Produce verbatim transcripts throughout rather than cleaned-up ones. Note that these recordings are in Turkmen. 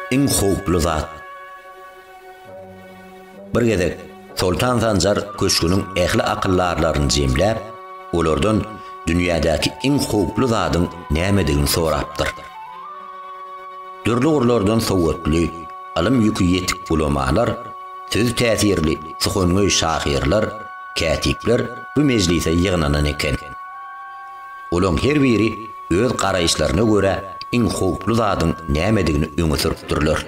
iň howply zat. Bir gezek Sultan Sanjar köşkünün ähli akyllarlaryny jemläp, olardan dünýädäki iň howply zadyň nämedigini sorapdyr. Dürli urlardan sowatly, alym ýükü ýetik ulamalar, söz täsirli, syhongoý şahyrlar, kätipler bu mejlise ýygnanan eken. Olaň her biri öz garaýşlaryna görä iň howply zadyň nämedigini öňe süripdirler.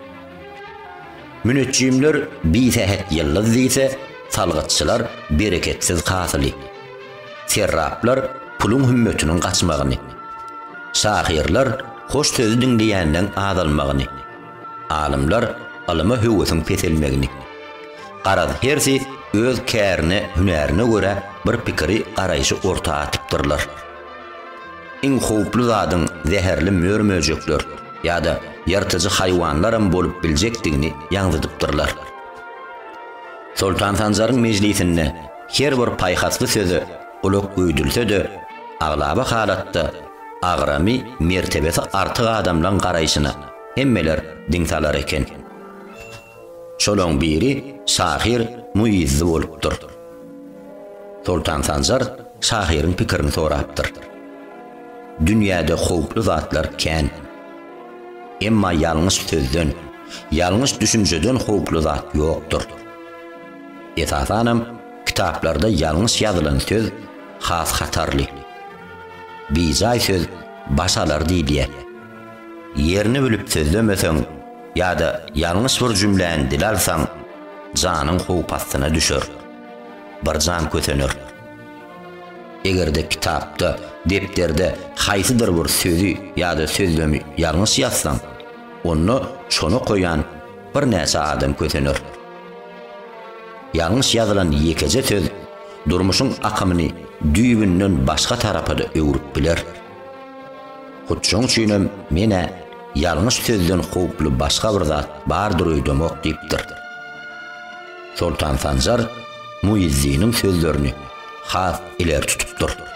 Münetçimler bisehet ýyllaz diýse, salgatçylar bereketsiz kasyly. Serraplar pulun hümmetiniň gaçmagyny. Şahyrlar hoş söz dinleýänden azalmagyny. Alimler alyma höwesiniň peselmegini. Garaz hersi öz kärine, hünärine görä bir pikiri garaýşy orta atypdyrlar. Iň howply zadyň zäherli mörmöjekler ýa-da ýartyjy haýwanlarym bolup biljekdigini ýaňzydypdyrlar. Sultan Sanjaryň mejlisinde her bir paýhasly sözi uluk öýdülse-de, aglaba halatda agramy mertebesi artyk adamlaryň garaýşyna hemmeler diňsalar eken. Şolaň biri şahyr Muizzi bolupdyr. Sultan Sanjar şahyryň pikirini sorapdyr. Dünýäde howply zatlar kän. Emma ýalňyş sözden, ýalňyş düşünjeden howply zat ýokdur. Esasanam kitaplarda ýalňyş ýazylan söz has hatarly. Bijaý söz başalar diýilýär. Yerini bilip sözlemeseň ýa-da ýalňyş bir jümläni dil alsaň, janyň howpasyna düşer. Bir jan kösener. Egerde kitapda, depterde haýsydyr bir sözi ýa-da sözlemi ýalňyş ýazsaň, onu şonu koyan bir näçe adam kösener. Ýalňyş ýazylan ýekeje söz durmuşyň akymyny düýbünden başga tarapda öwürip biler. Hutçoň üçin mene ýalňyş sözden howply başga bir zat bardyr öýdemek diýipdir. Sultan Sanjar Muizziň sözlerini has iler tutupdyr.